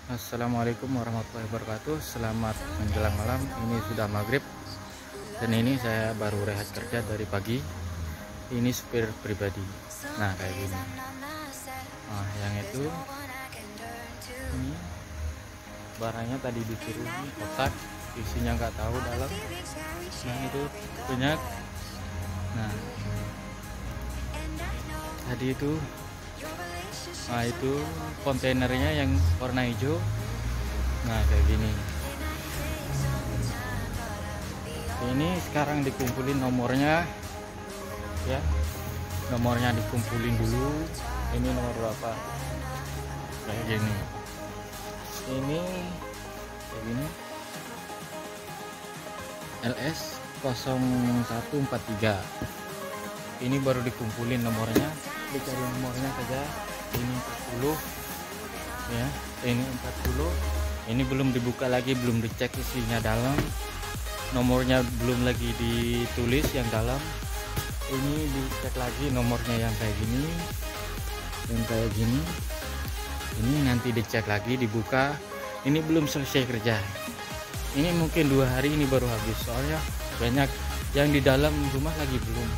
Assalamualaikum warahmatullahi wabarakatuh. Selamat menjelang malam. Ini sudah maghrib dan ini saya baru rehat kerja dari pagi. Ini supir pribadi. Nah kayak gini. Nah yang itu ini barangnya tadi disuruh kotak, isinya nggak tahu dalam. Nah itu banyak. Nah tadi itu itu kontainernya yang warna hijau. Nah kayak gini. Ini sekarang dikumpulin nomornya ya, nomornya dikumpulin dulu. Ini nomor berapa, kayak gini. Ini kayak gini, LS 0143. Ini baru dikumpulin nomornya, dicari nomornya saja. Ini 40 ya, ini 40. Ini belum dibuka lagi, belum dicek isinya dalam, nomornya belum lagi ditulis yang dalam. Ini dicek lagi nomornya yang kayak gini dan kayak gini. Ini nanti dicek lagi, dibuka. Ini belum selesai kerja. Ini mungkin 2 hari ini baru habis, soalnya banyak yang di dalam rumah lagi belum.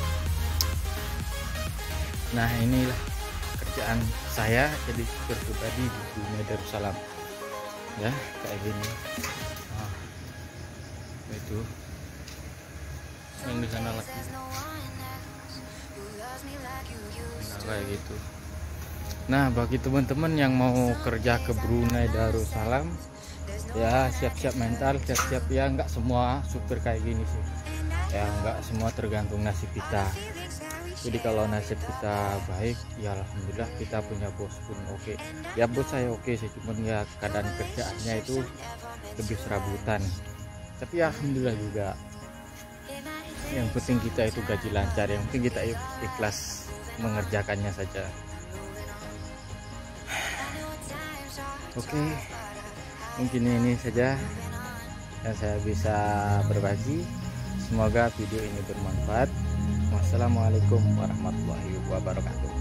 Nah inilah kerjaan saya jadi supir pribadi di Brunei Darussalam ya, kayak gini. Nah, itu yang di sana lagi. Nah, kayak gitu. Nah bagi teman-teman yang mau kerja ke Brunei Darussalam ya, siap-siap mental, siap-siap ya. Nggak semua supir kayak gini sih ya, nggak semua tergantung nasib kita. Jadi kalau nasib kita baik ya alhamdulillah, kita punya bos pun oke. Ya bos saya oke sih, cuman ya keadaan kerjaannya itu lebih serabutan. Tapi ya alhamdulillah juga. Yang penting kita itu gaji lancar, yang penting kita ikhlas mengerjakannya saja. Oke, mungkin ini saja yang saya bisa berbagi. Semoga video ini bermanfaat. Wassalamualaikum warahmatullahi wabarakatuh.